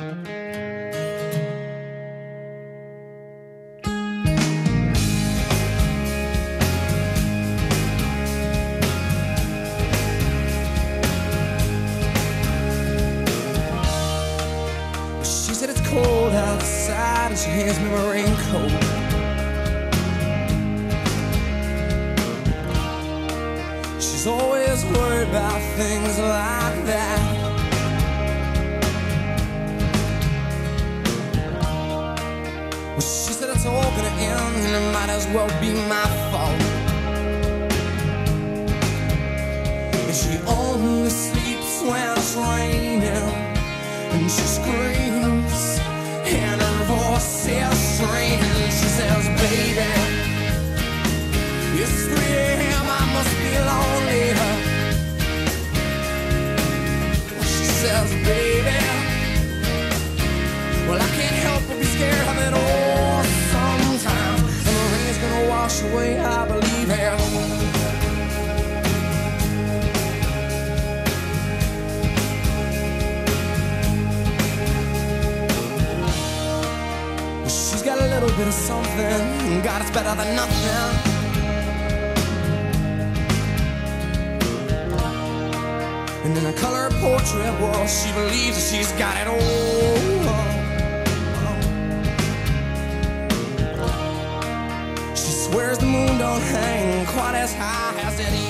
She said it's cold outside and she hands me my raincoat. She's always worried about things like that. Well, she said it's all gonna end and it might as well be my fault. And she only sleeps when it's raining, and she screams and her voice is strange. She says, baby, it's 3 a.m., I must be lonely. She says, baby, well, I can't help but be scared of it all sometimes. And the rain's gonna wash away, I believe it. She's got a little bit of something, God, it's better than nothing. And in a color portrait, well, she believes that she's got it all. She swears the moon don't hang quite as high as it